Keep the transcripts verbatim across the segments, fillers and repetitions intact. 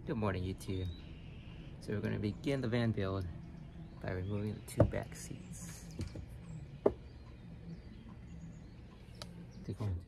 Good morning, YouTube. So we're going to begin the van build by removing the two back seats. Take one, two.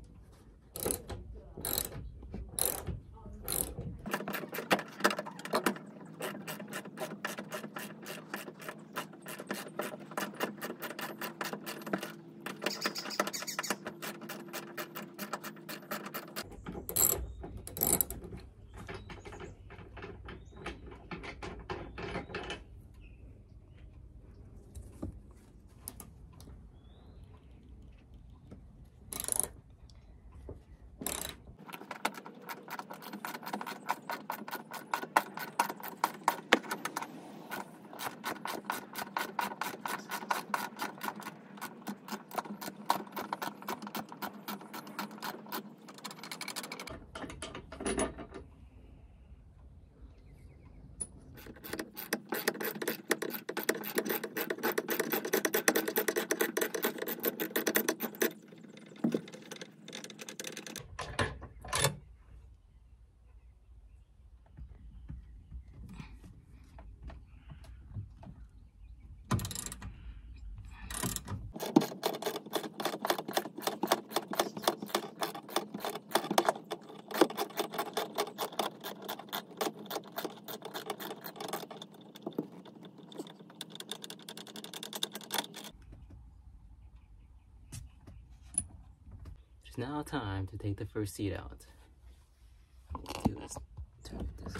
It's now time to take the first seat out. Do this. Turn it this way.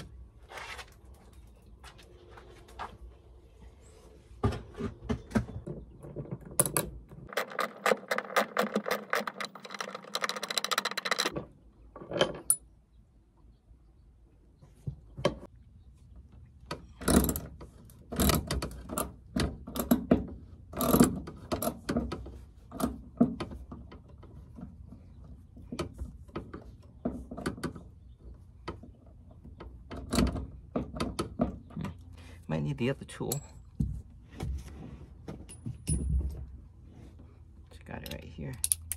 Might need the other tool. Just got it right here.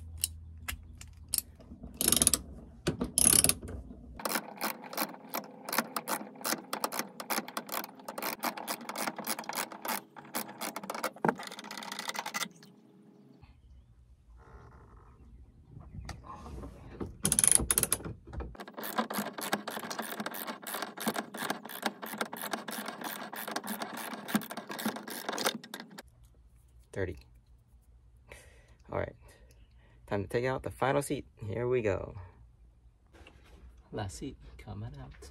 thirty. All right, time to take out the final seat. Here we go. Last seat coming out.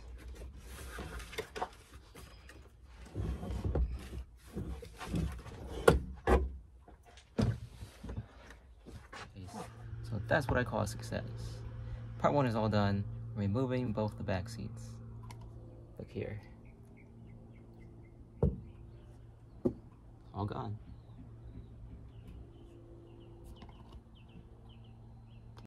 So that's what I call a success. Part one is all done, removing both the back seats. Look here. All gone.